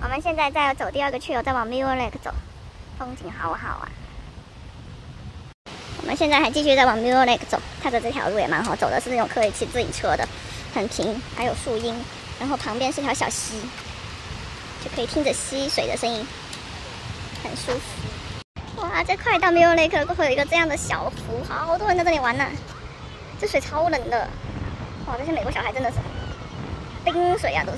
我们现在在走第2个去，在往 Mirror Lake 走，风景好好啊。我们现在还继续在往 Mirror Lake 走，它的这条路也蛮好走的，是那种可以骑自行车的，很平，还有树荫，然后旁边是条小溪，就可以听着溪水的声音，很舒服。哇，这快到 Mirror Lake 了，会有一个这样的小湖，好多人在这里玩呢。这水超冷的，哇，这些美国小孩真的是冰水啊，都是。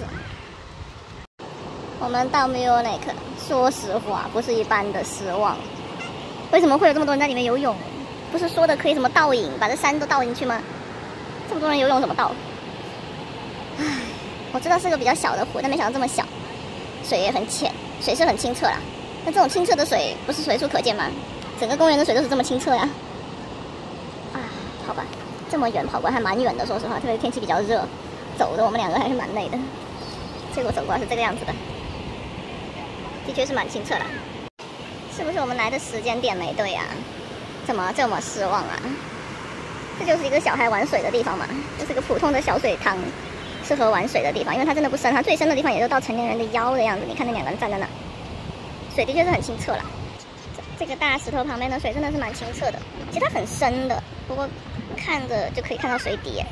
我们到 Mirror Lake， 说实话不是一般的失望。为什么会有这么多人在里面游泳？不是说的可以什么倒影，把这山都倒进去吗？这么多人游泳怎么倒？唉，我知道是个比较小的湖，但没想到这么小，水也很浅，水是很清澈啦。但这种清澈的水不是随处可见吗？整个公园的水都是这么清澈呀。啊，好吧，这么远跑过来还蛮远的，说实话，特别天气比较热，走的我们2个还是蛮累的。结果走过来是这个样子的，的确是蛮清澈的。是不是我们来的时间点没对啊？怎么这么失望啊？这就是一个小孩玩水的地方嘛，就是个普通的小水塘，适合玩水的地方。因为它真的不深，它最深的地方也就到成年人的腰的样子。你看那2个人站在那，水的确是很清澈啦。这个大石头旁边的水真的是蛮清澈的，其实它很深的，不过看着就可以看到水底耶。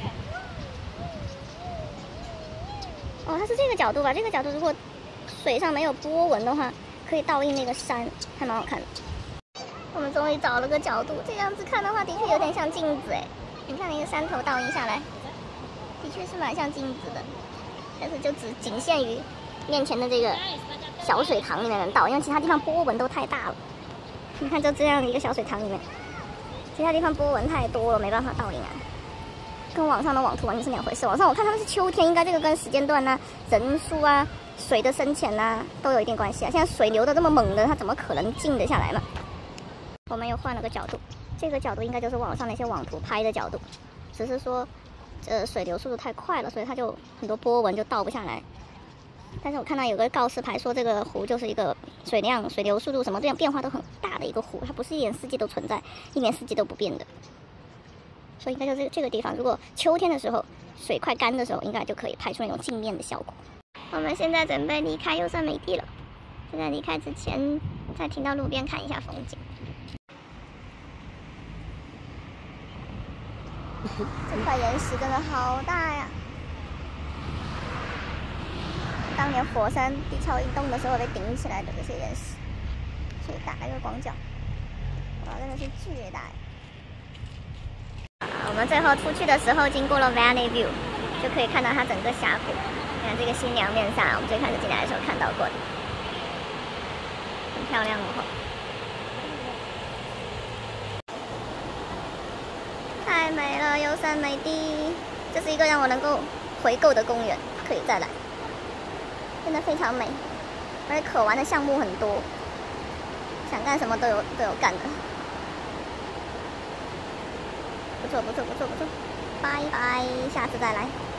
哦，它是这个角度吧？这个角度如果水上没有波纹的话，可以倒映那个山，还蛮好看的。我们终于找了个角度，这样子看的话，的确有点像镜子哎。你看那个山头倒映下来，的确是蛮像镜子的，但是就只仅限于面前的这个小水塘里面能倒，因为其他地方波纹都太大了。你看，就这样一个小水塘里面，其他地方波纹太多了，没办法倒映啊。跟网上的网图完全是2回事。网上我看他们是秋天，应该这个跟时间段啊、人数啊、水的深浅啊都有一定关系啊。现在水流的这么猛的，它怎么可能静得下来嘛？我们又换了个角度，这个角度应该就是网上那些网图拍的角度，只是说，水流速度太快了，所以它就很多波纹就倒不下来。但是我看到有个告示牌说这个湖就是一个水量、水流速度什么这样变化都很大的一个湖，它不是一年四季都存在、一年四季都不变的。所以应该就是这个地方，如果秋天的时候水快干的时候，应该就可以拍出那种镜面的效果。我们现在准备离开优胜美地了，就在离开之前再停到路边看一下风景。这块岩石真的好大呀！当年火山地壳运动的时候被顶起来的这些岩石，所以打了一个广角，哇，真的是巨大呀！我们最后出去的时候经过了 Valley View， 就可以看到它整个峡谷。你看这个新娘面纱，我们最开始进来的时候看到过的，很漂亮哦。太美了，优胜美地，这是一个让我能够回购的公园，可以再来，真的非常美，而且可玩的项目很多，想干什么都有干的，不错，拜拜，下次再来。